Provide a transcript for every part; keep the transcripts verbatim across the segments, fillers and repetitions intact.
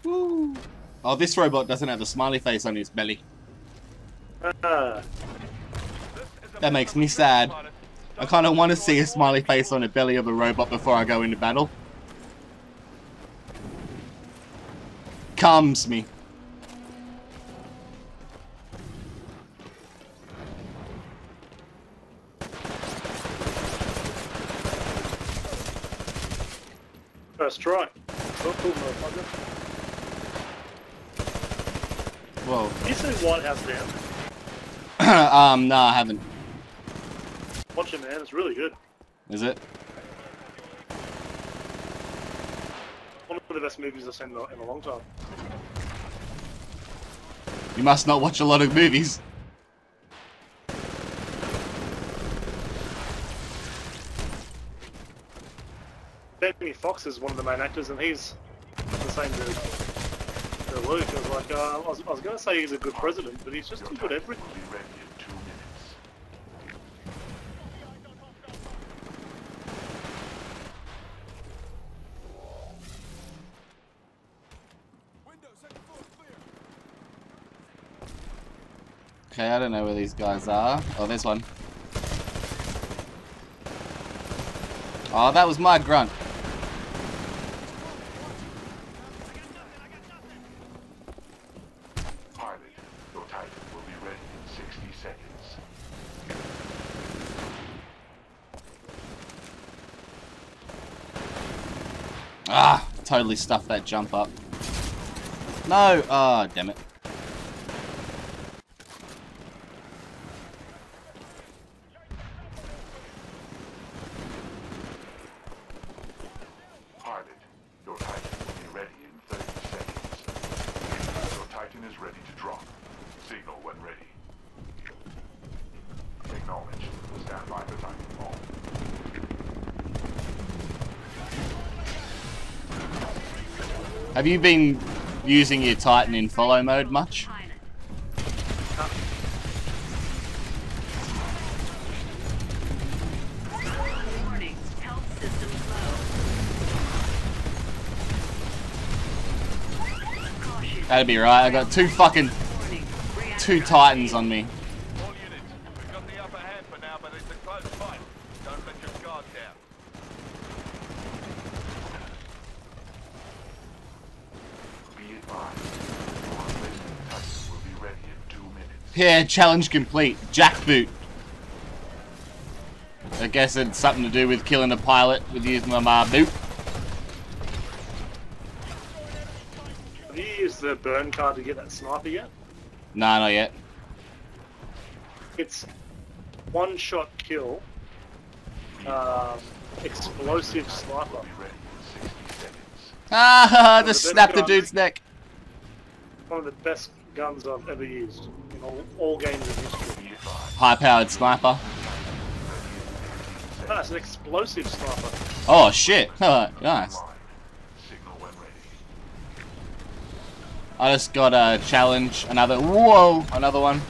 Woo. Oh, this robot doesn't have a smiley face on his belly. Ah. That makes me sad. I kind of want to see a smiley face on the belly of a robot before I go into battle. Calms me. First try. Oh, cool, motherfucker. Whoa. Did you see White House Down? um, no, I haven't. Watch it, man. It's really good. Is it? One of the best movies I've seen in a, in a long time. You must not watch a lot of movies. Jamie Foxx is one of the main actors, and he's the same dude. To Luke, I was like, uh, I was, I was going to say he's a good president, but he's just too good at everything. Okay, I don't know where these guys are. Oh, there's one. Oh, that was my grunt. Pilot, your Titan will be ready in sixty seconds. Ah, totally stuffed that jump up. No! Ah, oh, damn it. Pilot, your Titan will be ready in thirty seconds. Your Titan is ready to drop. Signal when ready. Acknowledge. Stand by for Titan fall. Have you been using your Titan in follow mode much? That'd be right. I got two fucking two Titans on me. All units, we've got the upper hand for now, but it's a close fight. Don't let your guard down. Be advised. Your replacement Titan will be ready in two minutes. Yeah, challenge complete. Jackboot. I guess it's something to do with killing a pilot with using my boot. Have you used the burn card to get that sniper yet? Nah, not yet. It's one shot kill, um, explosive sniper. Be ready in sixty seconds. Ah, just the snapped the best dude's neck. One of the best guns I've ever used in all, all games of history. Be advised. High-powered sniper. No, it's an explosive sniper. Oh shit! Nice. Line. Signal when ready. I just got a challenge. Another. Whoa! Another one.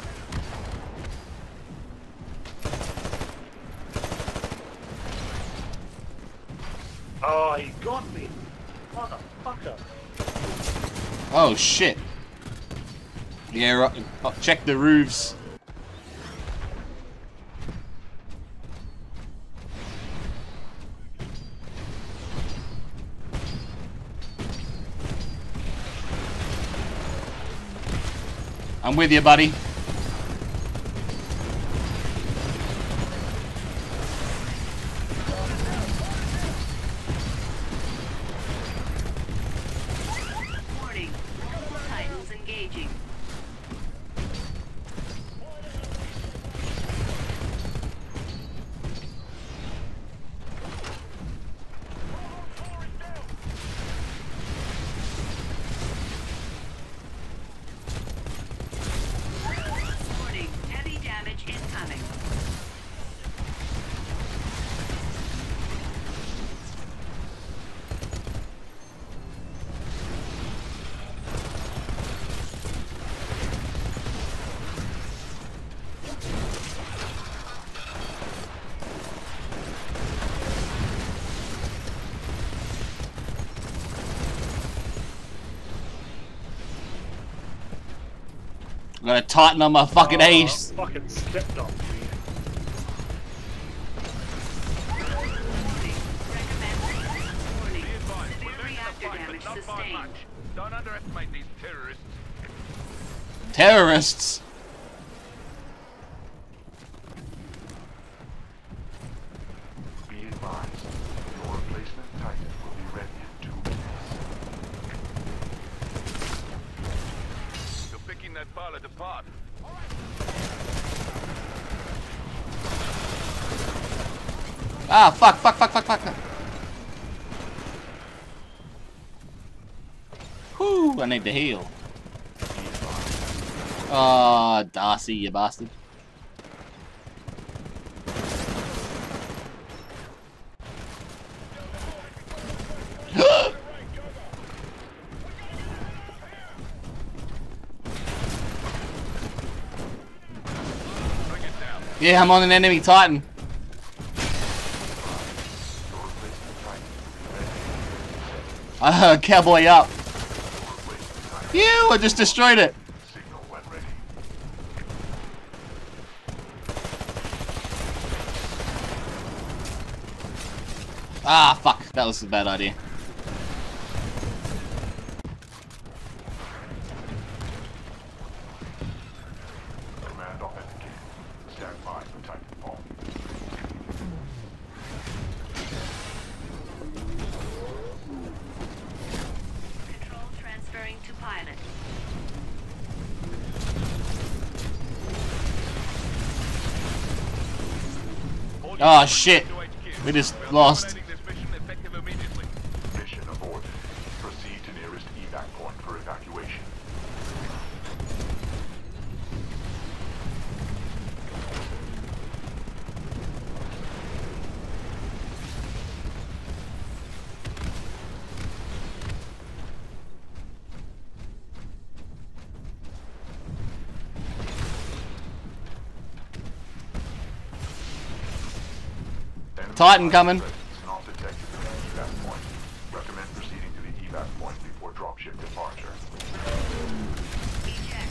Oh, he got me, motherfucker! Oh shit! Yeah, right. Oh, check the roofs. I'm with you, buddy. Warning. Titans engaging. I've got a Titan on my fucking Oh, ace. Fucking stepped on. Warning. Be advised, Severe we're losing the reactor fight, damage but not by sustained. much. Don't underestimate these terrorists. Terrorists. Be advised, your replacement Titan will be ready in two minutes. You're picking that pilot apart. Ah, fuck, fuck, fuck, fuck, fuck. Whew, I need to heal. Ah, Darcy, you bastard. Bring it down. Yeah, I'm on an enemy Titan. Your replacement Titan will be ready. I heard cowboy up. Your replacement Titan Phew, I just destroyed it. signal when ready. Ah, fuck, that was a bad idea. Command authenticated. Stand by for Titanfall. Control transferring to pilot. All Oh, units shit. to H Q. We just We are lost. terminating this mission effective immediately. Mission aborted. Proceed to nearest evac point for evacuation. Enemy Titan coming. presence not detected at the evac point. Recommend proceeding to the evac point before dropship departure. Eject.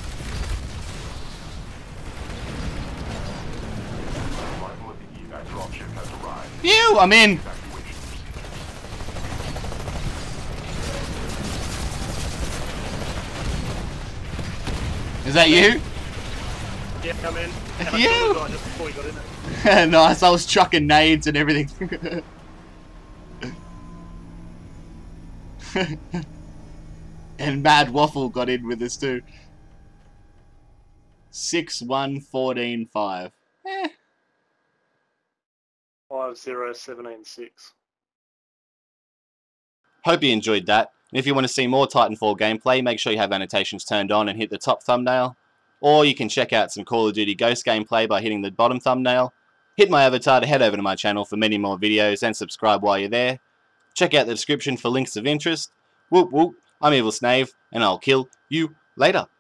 Arrival of the evac dropship has arrived. Phew, I'm in. Evacuation procedures. Is that you? Yeah, I'm in. And I You! killed the guy just before he got in it. Nice, I was chucking nades and everything. And Mad Waffle got in with us too. six one fourteen five. Eh. Five zero seventeen six. Hope you enjoyed that. And if you want to see more Titanfall gameplay, make sure you have annotations turned on and hit the top thumbnail. Or you can check out some Call of Duty Ghost gameplay by hitting the bottom thumbnail. Hit my avatar to head over to my channel for many more videos and subscribe while you're there. Check out the description for links of interest. Whoop whoop, I'm Evil Snave, and I'll kill you later.